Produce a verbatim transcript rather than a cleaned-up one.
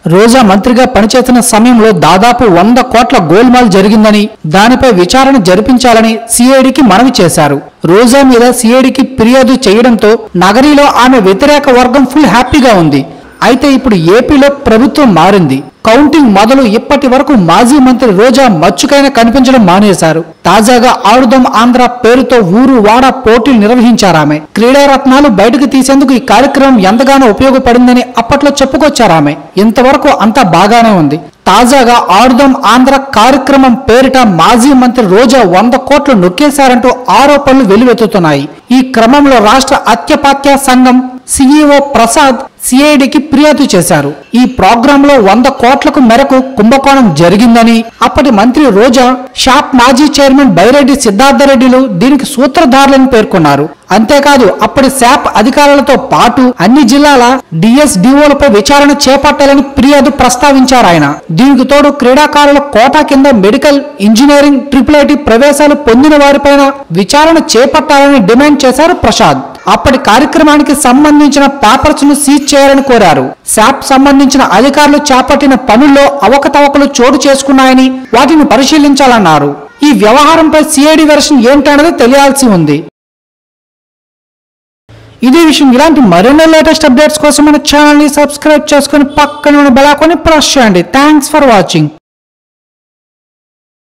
రోజా మంత్రిగా పనిచేస్తున్న సమయంలో దాదాపు వంద కోట్ల గోల్మాల్ జరిగిందని, దానిపై విచారణ జరిపించాలని సిఐడికి మనవి చేశారు. రోజా మీద సిఐడికి ఫిర్యాదు చేయడంతో నగరిలో ఆమె వ్యతిరేక వర్గం ఫుల్ హ్యాపీగా ఉంది. అయితే ఇప్పుడు ఏపీలో ప్రభుత్వం మారింది. కౌంటింగ్ మొదలు ఇప్పటి వరకు మాజీ మంత్రి రోజా మచ్చుకైనా కనిపించడం మానేశారు. తాజాగా ఆడుదాం ఆంధ్ర పేరుతో ఊరు వాడ పోటీలు నిర్వహించారామె. క్రీడారత్నాలు బయటకు తీసేందుకు ఈ కార్యక్రమం ఎంతగానో ఉపయోగపడిందని అప్పట్లో చెప్పుకొచ్చారామె. ఇంతవరకు అంతా బాగానే ఉంది. తాజాగా ఆడుదాం ఆంధ్ర కార్యక్రమం పేరిట మాజీ మంత్రి రోజా వంద కోట్లు నొక్కేశారంటూ ఆరోపణలు వెలువెత్తుతున్నాయి. ఈ క్రమంలో రాష్ట్ర అత్యపాత్య సంఘం సిఇఓ ప్రసాద్ సిఐడికి ఫిర్యాదు చేశారు. ఈ ప్రోగ్రామ్ లో వంద కోట్లకు మేరకు కుంభకోణం జరిగిందని, అప్పటి మంత్రి రోజా, షాప్ మాజీ చైర్మన్ బైరెడ్డి సిద్ధార్థరెడ్డిలు దీనికి సూత్రధారులని పేర్కొన్నారు. అంతేకాదు అప్పటి శాప్ అధికారులతో పాటు అన్ని జిల్లాల డిఎస్డిఓలపై విచారణ చేపట్టాలని ఫిర్యాదు ప్రస్తావించారు ఆయన. దీనికి తోడు క్రీడాకారుల కోటా కింద మెడికల్, ఇంజనీరింగ్, ట్రిపుల్ ఐటీ ప్రవేశాలు పొందిన వారిపైన విచారణ చేపట్టాలని డిమాండ్ చేశారు ప్రసాద్. అప్పటి కార్యక్రమానికి సంబంధించిన పేపర్స్ ను సీజ్ చేయాలని కోరారు. శాప్ సంబంధించిన అధికారులు చేపట్టిన పనుల్లో అవకతవకలు చోటు చేసుకున్నాయని, వాటిని పరిశీలించాలన్నారు. ఈ వ్యవహారంపై సిఐడి వెర్షన్ ఏంటన్నది తెలియాల్సి ఉంది. ఇదే విషయం, ఇలాంటి మరెన్నో లేటెస్ట్ అప్డేట్స్ కోసం మన ఛానల్ ని సబ్స్క్రైబ్ చేసుకుని పక్కన ఉన్న బెల్ ఐకాన్ ని ప్రెస్ చేయండి. Thanks for watching.